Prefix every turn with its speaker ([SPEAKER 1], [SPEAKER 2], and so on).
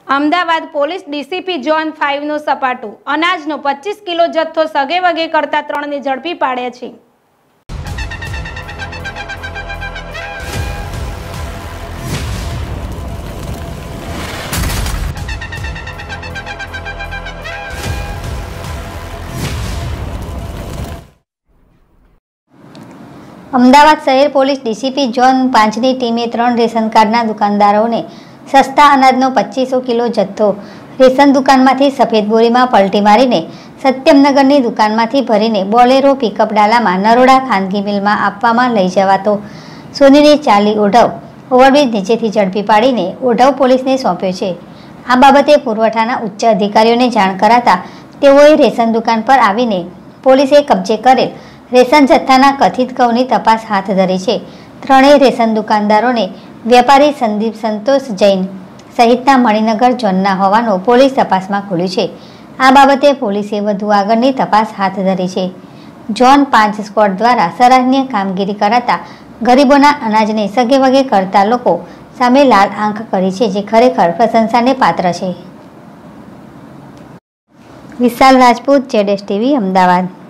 [SPEAKER 1] Ahmedabad police DCP zone 5નું સપાટું અનાજનો 25 કિલો જથ્થો સગેવગે કરતા 3ને ઝડપી પાડ્યા છે।
[SPEAKER 2] અમદાવાદ શહેર પોલીસ ડીસીપી ઝોન 5ની ટીમે 3 રેશન કાર્ડના દુકાનદારોને સસ્તા અનાજનો 2500 કિલો જથ્થો રેશન દુકાનમાંથી સફેદ બોરીમાં પલટી મારીને સત્યમનગરની દુકાનમાંથી ભરીને બોલેરો પિકઅપ ડાલામાં નરોડા ખાનગી મિલમાં આપવામાં લઈ જવાતો સોનીની ચાલી ઓઢવ ઓવરબ્રિજ નીચેથી ઝડપી પાડીને ઓઢવ પોલીસને સોંપ્યો છે। આ બાબતે પુરવઠાના ઉચ્ચ અધિકારીઓને જાણ કરાતા તેઓએ રેશન દુકાન પર આવીને પોલીસે કબજે કરેલ રેશન જથ્થાના કથિત ઘઉંની તપાસ હાથ ધરી છે। ત્રણેય રેશન દુકાનદારોને વેપારી સંદીપ સંતોષ જૈન સહિતના મણિનગર ઝોનના હોવાનું પોલીસ તપાસમાં ખુલ્યું છે। આ બાબતે પોલીસે વધુ આગળની તપાસ હાથ ધરી છે। ઝોન 5 સ્ક્વોડ દ્વારા સરાહનીય કામગીરી કરાતા ગરીબોના અનાજને સગેવગે કરતા લોકો સામે લાલ આંખ કરી છે, જે ખરેખર પ્રશંસાને પાત્ર છે। વિશાલ રાજપૂત, ZSTV, અમદાવાદ।